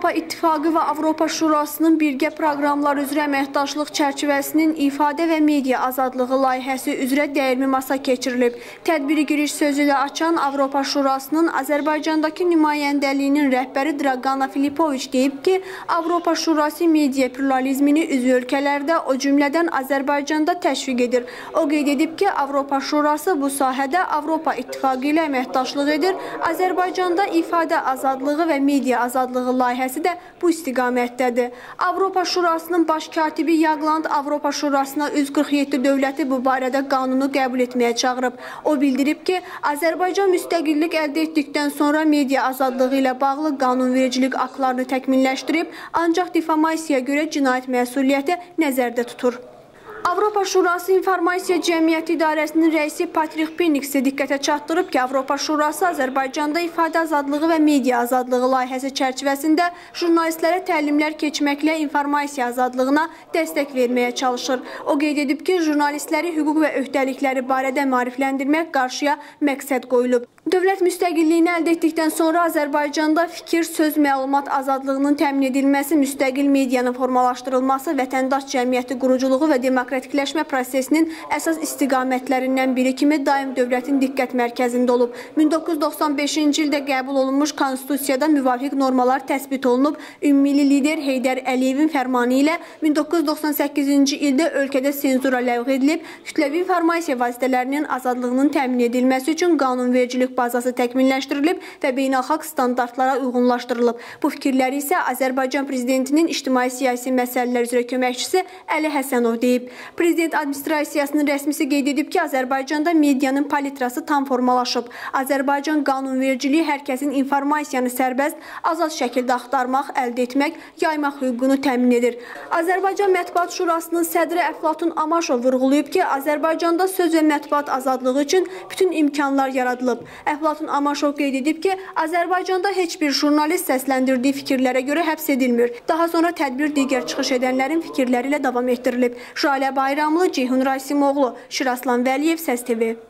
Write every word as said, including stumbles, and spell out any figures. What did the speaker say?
Avropa İttifaqı və Avropa Şurasının birgə proqramlar üzrə əməkdaşlıq çərçivəsinin ifadə və media azadlığı layihəsi üzrə dəyirmi masa keçirilib. Tədbiri giriş sözü ilə açan Avropa Şurasının Azərbaycandakı nümayəndəliyinin rəhbəri Dragana Filipoviç deyib ki, Avropa Şurası media pluralizmini üzv ölkələrdə, o cümlədən Azərbaycanda təşviq edir. O qeyd edib ki, Avropa Şurası bu sahədə Avropa İttifaqı ilə əməkdaşlıq edir. Azərbaycanda ifadə azadlığı və media azadlığı layihəsi də bu istiqamətdədir. Avropa Şurasının baş katibi Yaqland Avropa Şurasına üzv qırx yeddi dövləti bu barədə qanunu qəbul etməyə çağırıb. O bildirib ki, Azərbaycan müstəqillik əldə etdikdən sonra media azadlığı ilə bağlı qanunvericilik aktlarını təkmilləşdirib, ancaq difamasiya görə cinayət məsuliyyəti nəzərdə tutur. Avropa Şurası İnformasiya Cəmiyyəti İdarəsinin rəisi Patrik Penix diqqətə çatdırıb ki, Avropa Şurası Azərbaycanda ifadə azadlığı və media azadlığı layihəsi çərçivəsində jurnalistlərə təlimlər keçməklə informasiya azadlığına dəstək verməyə çalışır. O qeyd edib ki, jurnalistləri hüquq və öhdəlikləri barədə maarifləndirmək qarşıya məqsəd qoyulub. Dövlət müstəqilliyini əldə etdikdən sonra Azərbaycanda fikir, söz, məlumat azadlığının təmin edilməsi, müstəqil medianın formalaşdırılması, vətəndaş cəmiyyəti quruculuğu və demokratikləşmə prosesinin əsas istiqamətlərindən biri kimi daim dövlətin diqqət mərkəzində olub. min doqquz yüz doxsan beşinci ildə qəbul olunmuş Konstitusiyada müvafiq normalar təsbit olunub. Ümummilli lider Heydər Əliyevin fərmanı ilə min doqquz yüz doxsan səkkizinci ildə ölkədə senzura ləğv edilib, kütləvi informasiya vasitələrinin azadlığının təmin edilməsi üçün qanunvericilik bazası təkmilləşdirilib və beynəlxalq standartlara uyğunlaşdırılıb. Bu fikirləri isə Azərbaycan Prezidentinin ictimai-siyasi məsələlər üzrə köməkçisi Əli Həsənov deyib. Prezident administrasiyasının rəsmisi qeyd edib ki, Azərbaycanda medianın palitrası tam formalaşıb. Azərbaycan qanunvericiliyi hər kəsin informasiyanı sərbəst, azad şəkildə axtarmaq, əldə etmək, yaymaq hüququnu təmin edir. Azərbaycan Mətbuat Şurasının sədri Əflatun Amaşov vurğulayıb ki, Azərbaycanda söz və mətbuat azadlığı üçün bütün imkanlar yaradılıb. Əflatun Amaşov qeyd edib ki, Azərbaycanda heç bir jurnalist səsləndirdiyi fikirlərə görə həbs edilmir. Daha sonra tədbir digər çıxış edənlərin fikirləri ilə davam etdirilib. Jalə Bayramlı, Ceyhun Rasimoğlu, Şiraslan Vəliyev, Səs T V.